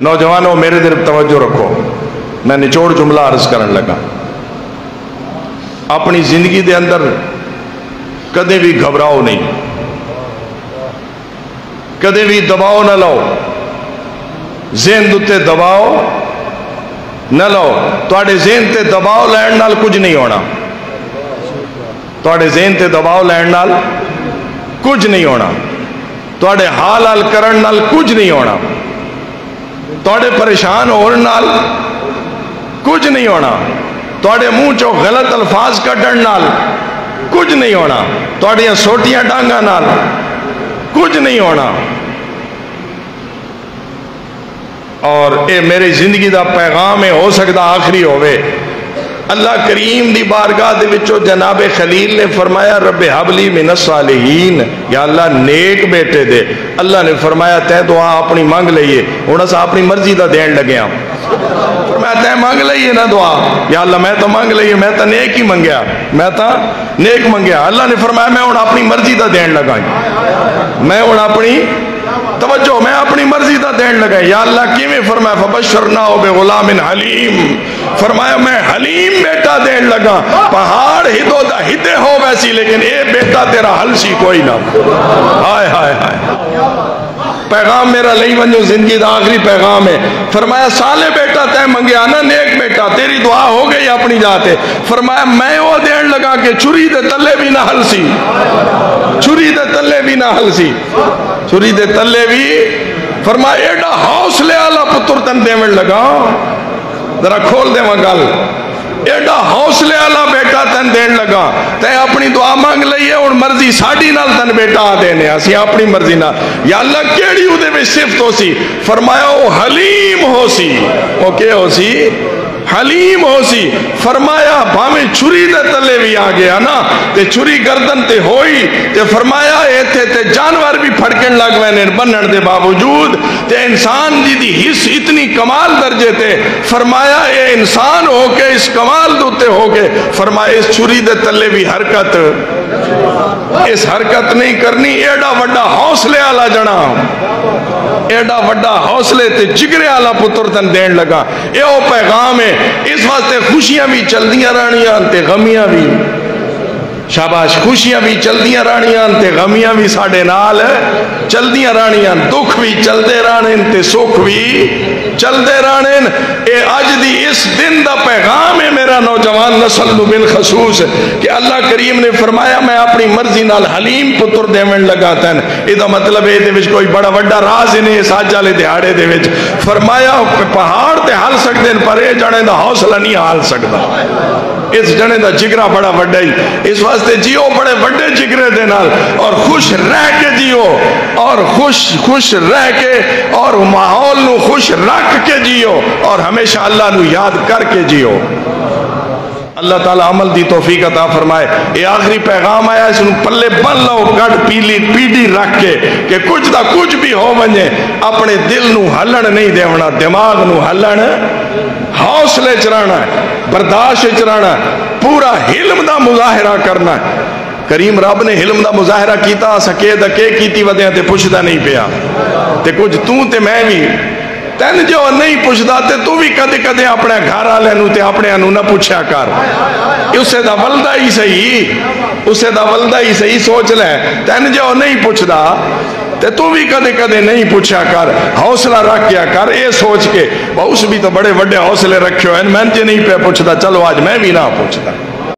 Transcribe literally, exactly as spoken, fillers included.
نوجوانوں میرے طرف توجہ رکھو، میں نچوڑ جملہ عرض کرن لگا۔ اپنی زندگی دے اندر کدے بھی گھبراؤ نہیں، کدے بھی دباؤ نہ لو، ذہن دوتے دباؤ نہ لو۔ تواڈے ذہن تے دباؤ لین نال کچھ نہیں ہونا، تواڈے ذہن تے دباؤ لین نال کچھ نہیں ہونا، تواڈے حال حال کرن نال کچھ نہیں ہونا، تواڈے پریشان ہون نال کچھ نہیں ہونا، تواڈے منہ چو غلط الفاظ کڈن نال کچھ نہیں ہونا، تواڈیاں سوٹیاں ڈانگاں نال کچھ نہیں ہونا۔ اور اے میری زندگی دا پیغام ہے، ہو سکتا آخری ہوئے۔ اللہ کریم دی بارگاہ دے وچوں جناب خلیل نے فرمایا رب حبلی من الصالحین، یا اللہ نیک بیٹے دے۔ اللہ نے فرمایا تے دعا اپنی مانگ لئیے، انہاں سا اپنی مرضی دا دین لگے ہم۔ فرمایا تے مانگ لئیے نا دعا، یا اللہ میں تو مانگ لئیے، میں تو نیک ہی منگیا، میں تو نیک منگیا۔ اللہ نے فرمایا میں انہاں اپنی مرضی دا دین لگائیں، میں انہاں اپنی توجہ میں اپنی مرضی دا دین لگائیں۔ یا اللہ کیویں؟ فرمایا فبشرناہ بغلام حلیم، فرمایا میں حلیم بیٹا دین لگا، پہاڑ ہدو دا ہدے ہو ویسی لیکن اے بیٹا تیرا حل سی کوئی نہ۔ ہائے ہائے ہائے، پیغام میرا لئی ونجو زندگی دا آخری پیغام ہے۔ فرمایا صالح بیٹا تے منگیا نا، نیک بیٹا، تیری دعا ہو گئی اپنی جاتے۔ فرمایا میں وہ دین لگا کہ چھری دے تلے بھی نہ حل سی، چھری دے تلے بھی نہ حل سی، چھری دے تلے بھی۔ فرمایا ایڈا حوصلے والا پتر تن دیون لگا، ذرا کھول دے گل، ایڈا حوصلے والا بیٹا تن دین لگا، تے اپنی دعا مانگ لئیے اور مرضی ساڑی نال تن بیٹا آ دینے، اسی اپنی مرضی نال۔ یا اللہ کیڑی ہو دے میں صفت ہو سی؟ فرمایا وہ حلیم ہو سی، وہ کیا ہو سی؟ حلیم ہو سی۔ فرمایا بھامیں چھری دے تلے بھی آ گیا نا، تے چھری گردن تے ہوئی، تے فرمایا اے تھے تے جانور بھی پھڑکن لگ وینے بنن دے باوجود، تے انسان جی دی حص اتنی کمال درجے تے۔ فرمایا اے انسان ہو کے اس کمال دوتے ہو کے، فرمایا اس چھری دے تلے بھی حرکت، اس حرکت نہیں کرنی۔ ایڈا وڈا حوصلے آلا جنا، ایڈا وڈا حوصلے تے جگرے آلا پتر تن دین لگا۔ اے او پیغام ہے، اس واسطے خوشیاں بھی چل دیاں رانیاں تے غمیاں بھی، شاباش، خوشیاں بھی چل دیاں رانیاں تے غمیاں بھی ساڑے نال چل دیاں رانیاں، دکھ بھی چل دے رانین تے سکھ بھی چل دے رانین۔ اے آج دی اس دن دا پیغام ہے میرا نوجوان نسل نو بالخصوص، کہ اللہ کریم نے فرمایا میں اپنی مرضی نال حلیم پتر دیون لگا تن۔ ایدہ مطلب ہے دے وچ کوئی بڑا وڈا راز انہیں اس آج جالے دیہاڑے دے وچ۔ فرمایا پہاڑ تے حال سکتے ہیں پر اے جانے دا حوصلہ نہیں حال سکتا، اس جانے دا جگرہ بڑا وڈا ہی۔ اس واسطے جیو بڑے وڈے جگرے دے نال، اور خوش رہ کے جیو، اور خوش خوش رہ کے، اور ماحول نو خوش رکھ کے جیو، اور ہمیشہ اللہ نو یاد کر کے جیو۔ اللہ تعالیٰ عمل دی توفیق عطا فرمائے۔ یہ آخری پیغام آیا، اس نو پلے بن لو گڑ پیلی پیڈی رکھ کے، کہ کچھ دا کچھ بھی ہو ونجے اپنے دل نو ہلن نہیں دیونا، دماغ نو ہلن، حوصلے چرانا ہے، برداشت چرانا ہے، پورا علم دا مظاہرہ کرنا ہے۔ کریم رب نے علم دا مظاہرہ کیتا، سکے دا کے کیتی ودیاں تے پوچھدا نہیں پیا، تے کچھ تو تے میں بھی تین جو نہیں پوچھدا تے تو بھی کدے کدے اپنے گھر والے نو تے اپنے انو نہ پوچھا کر، اسے دا ولدہ ہی صحیح، اسے دا ولدہ ہی صحیح سوچ لے، تین جو نہیں پوچھدا تے تو بھی کدے کدے نہیں پوچھا کر، حوصلہ رکھ کیا کر، اے سوچ کے اس بھی تو بڑے بڑے حوصلے رکھے ہوئے، میں جے نہیں پہ پوچھدا، چلو آج میں بھی نہ پوچھدا۔